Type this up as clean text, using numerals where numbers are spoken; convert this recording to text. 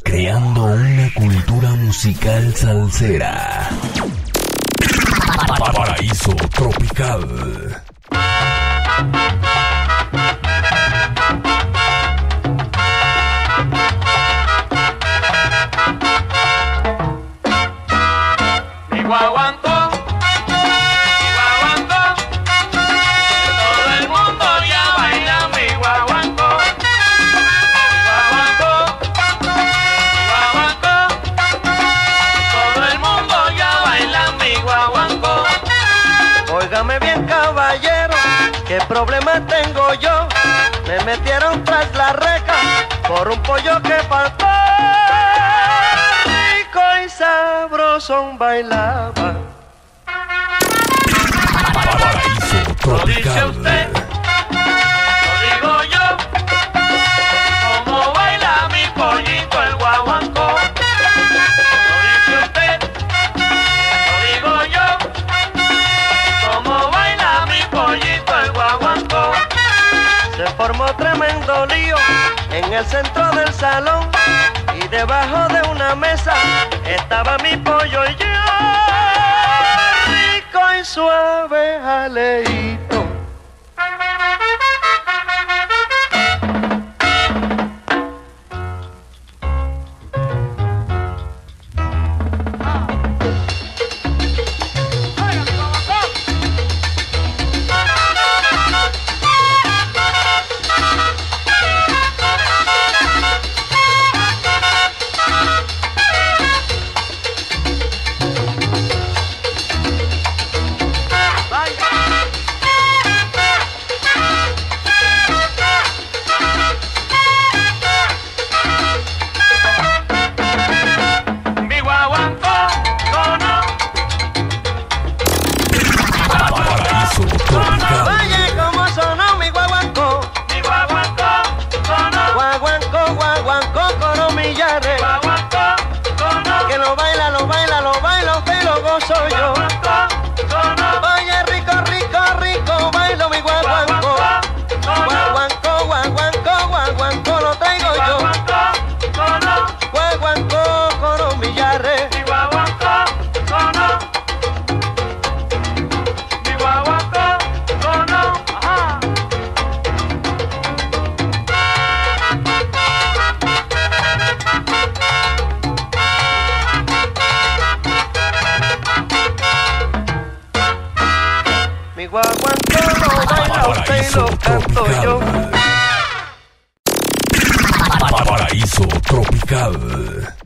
creando una cultura musical salsera. Paraíso Tropical. Mi guaguancó, todo el mundo ya baila mi guaguancó, todo el mundo ya baila mi guaguancó. Óigame bien, caballero, ¿qué problema tengo yo? Me metieron tras la reja por un pollo que faltó. Rico y sabroso bailaba. Paraíso Lo dice Tropical. usted, lo digo yo, como baila mi pollito el guaguancó. Lo dice usted, lo digo yo, como baila mi pollito el guaguancó. Se formó tremendo lío en el centro del salón y debajo de una mesa estaba mi pollo y yo, rico y suave jaleíto. Mi guaguancó, cono, Paraíso Tropical. Oye, cómo sonó mi guaguancó, mi guaguancó, cono, guaguancó, guaguancó, coro millares, guaguancó, cono, que lo baila, lo baila, lo bailo, que lo gozo yo. guaguancó, cono, Oye, rico, rico, rico, bailo mi guaguancó, guaguancó, guaguancó, guaguancó, lo traigo yo. guaguancó, cono, Guaguancó, coro millares, mi guaguancó, cono, mi guaguancó, cono, ajá. mi guaguancó lo baila usted y lo canto yo. Paraíso Tropical.